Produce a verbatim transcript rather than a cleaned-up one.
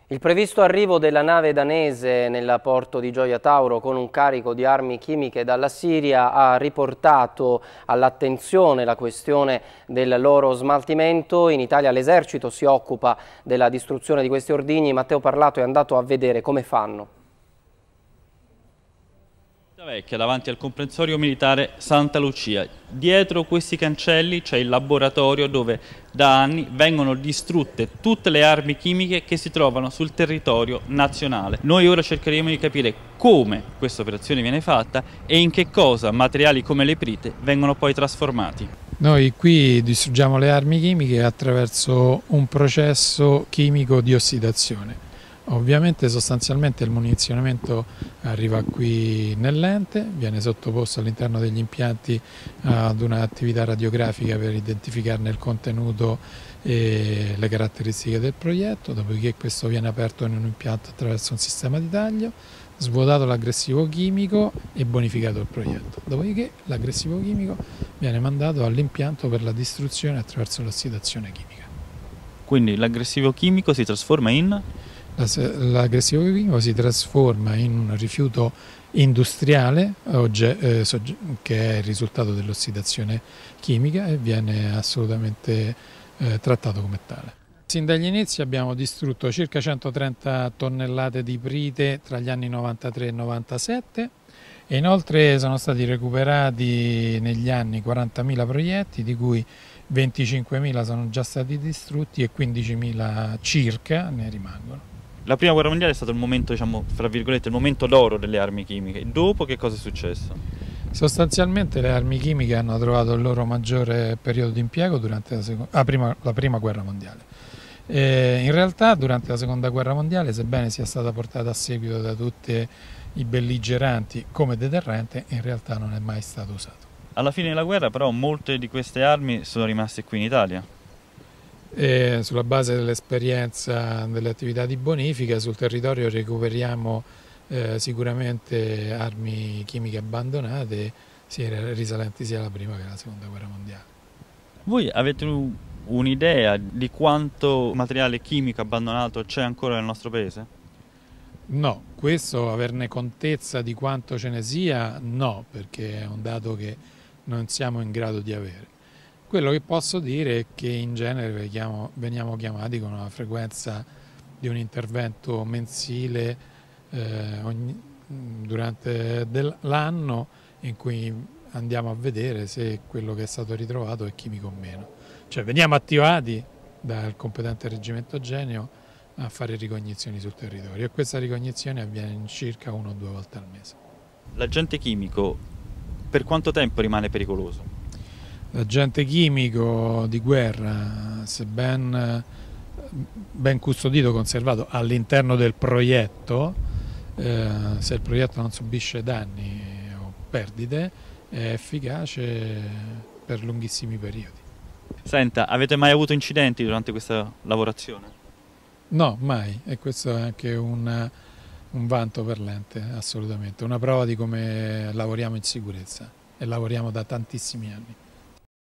Il previsto arrivo della nave danese nel porto di Gioia Tauro con un carico di armi chimiche dalla Siria ha riportato all'attenzione la questione del loro smaltimento. In Italia l'esercito si occupa della distruzione di questi ordigni. Matteo Parlato è andato a vedere come fanno. Vecchia, davanti al comprensorio militare Santa Lucia. Dietro questi cancelli c'è il laboratorio dove da anni vengono distrutte tutte le armi chimiche che si trovano sul territorio nazionale. Noi ora cercheremo di capire come questa operazione viene fatta e in che cosa materiali come le perite vengono poi trasformati. Noi qui distruggiamo le armi chimiche attraverso un processo chimico di ossidazione. Ovviamente sostanzialmente il munizionamento arriva qui nell'ente, viene sottoposto all'interno degli impianti ad un'attività radiografica per identificarne il contenuto e le caratteristiche del proietto, dopodiché questo viene aperto in un impianto attraverso un sistema di taglio, svuotato l'aggressivo chimico e bonificato il proietto. Dopodiché l'aggressivo chimico viene mandato all'impianto per la distruzione attraverso l'ossidazione chimica. Quindi l'aggressivo chimico si trasforma in? L'aggressivo chimico si trasforma in un rifiuto industriale che è il risultato dell'ossidazione chimica e viene assolutamente eh, trattato come tale. Sin dagli inizi abbiamo distrutto circa centotrenta tonnellate di iprite tra gli anni novantatré e novantasette e inoltre sono stati recuperati negli anni quarantamila proiettili, di cui venticinquemila sono già stati distrutti e quindicimila circa ne rimangono. La prima guerra mondiale è stato il momento, diciamo, fra virgolette, il momento d'oro delle armi chimiche. Dopo che cosa è successo? Sostanzialmente le armi chimiche hanno trovato il loro maggiore periodo di impiego durante la, seconda, ah, prima, la prima guerra mondiale. E in realtà durante la seconda guerra mondiale, sebbene sia stata portata a seguito da tutti i belligeranti come deterrente, in realtà non è mai stato usato. Alla fine della guerra però molte di queste armi sono rimaste qui in Italia. E sulla base dell'esperienza delle attività di bonifica sul territorio recuperiamo eh, sicuramente armi chimiche abbandonate sia risalenti sia alla prima che alla seconda guerra mondiale. Voi avete un'idea di quanto materiale chimico abbandonato c'è ancora nel nostro paese? No, questo averne contezza di quanto ce ne sia no, perché è un dato che non siamo in grado di avere. Quello che posso dire è che in genere veniamo chiamati con una frequenza di un intervento mensile eh, ogni, durante l'anno in cui andiamo a vedere se quello che è stato ritrovato è chimico o meno. Cioè veniamo attivati dal competente reggimento genio a fare ricognizioni sul territorio e questa ricognizione avviene in circa una o due volte al mese. L'agente chimico per quanto tempo rimane pericoloso? L'agente chimico di guerra, se ben, ben custodito, conservato all'interno del proietto, eh, se il proietto non subisce danni o perdite, è efficace per lunghissimi periodi. Senta, avete mai avuto incidenti durante questa lavorazione? No, mai, e questo è anche un, un vanto per l'ente, assolutamente, una prova di come lavoriamo in sicurezza e lavoriamo da tantissimi anni.